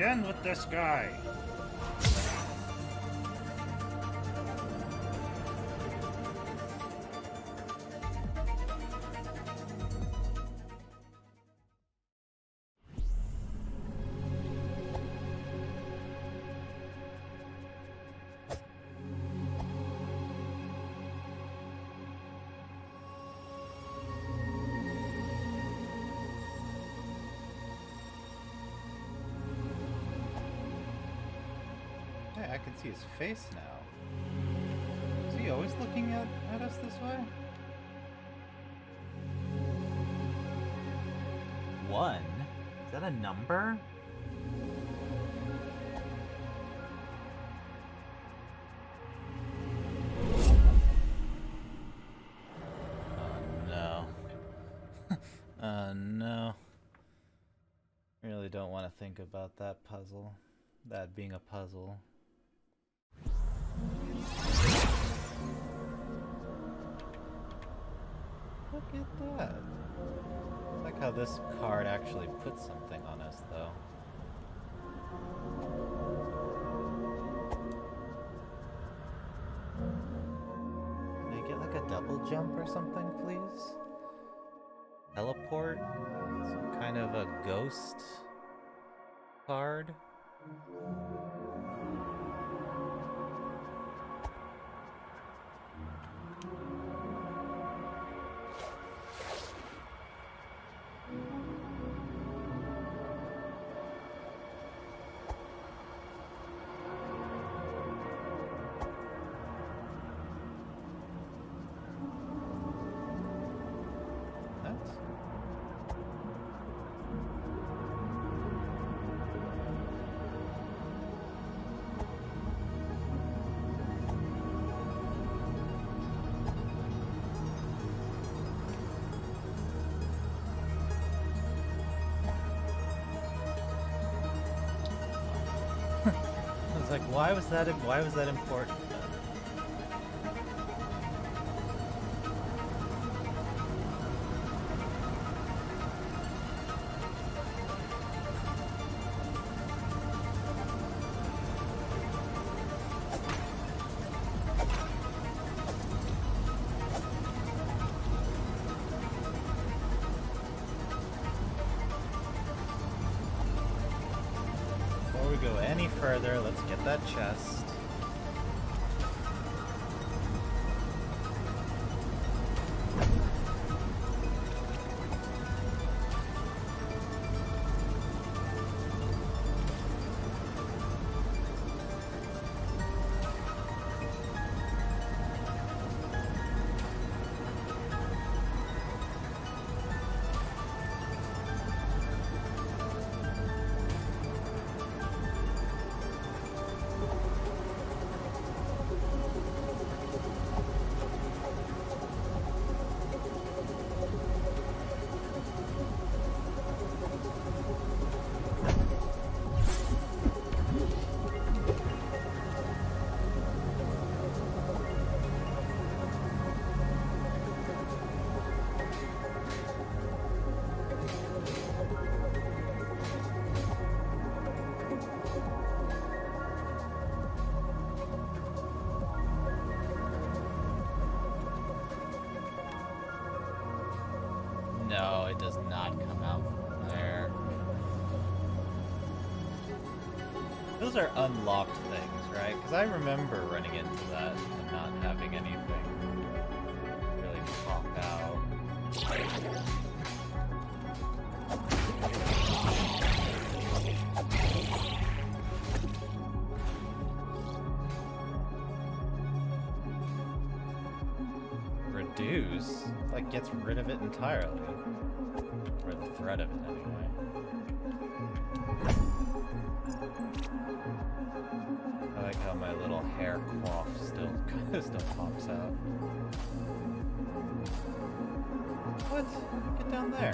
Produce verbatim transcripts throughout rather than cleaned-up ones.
again with this guy. I can see his face now. Is he always looking at, at us this way? One? Is that a number? Oh no. Oh no. Really don't want to think about that puzzle. That being a puzzle. Look at that. I like how this card actually puts something on us, though. Can I get like a double jump or something, please? Teleport? Some kind of a ghost card? Like, why was that? Why was that important? Go any further, let's get that chest. No, it does not come out from there. Those are unlocked things, right? Because I remember running into that and not having anything really pop out. Reduce? Like, gets rid of it entirely. Or the threat of it, anyway. I like how my little hair coif still, still pops out. What? Get down there.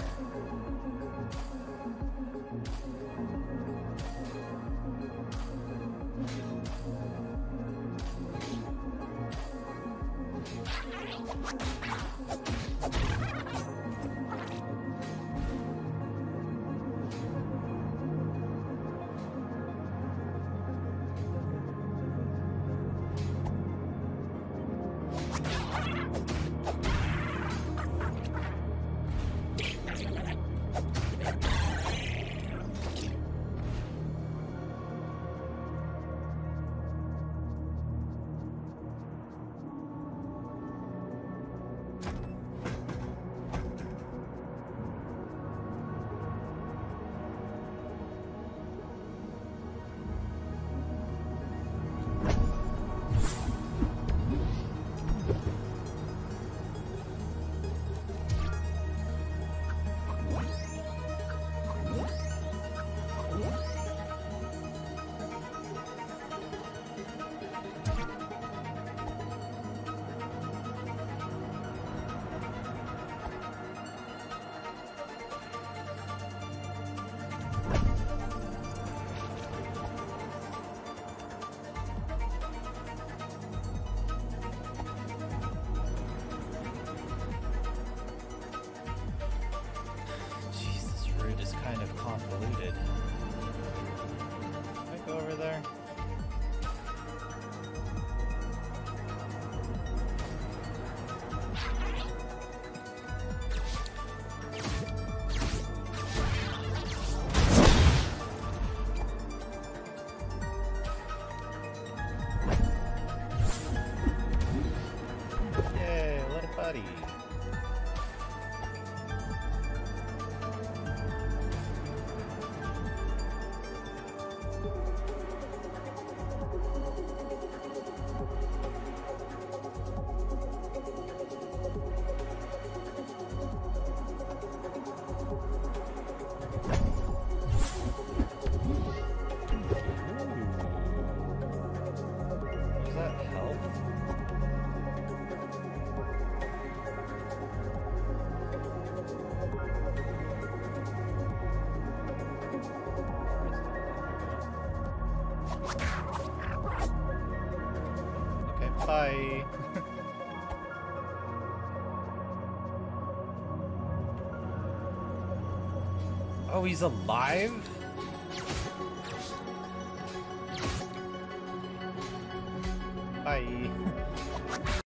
deleted. Can I go over there? Yay, little buddy. Does that help? Okay, bye. Oh, he's alive? Bye.